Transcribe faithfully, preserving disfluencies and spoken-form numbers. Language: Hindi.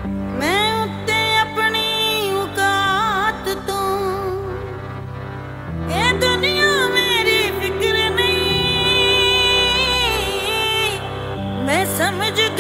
मैं उत्ते अपनी औकात तो ये दुनिया मेरी फिक्र नहीं। मैं समझ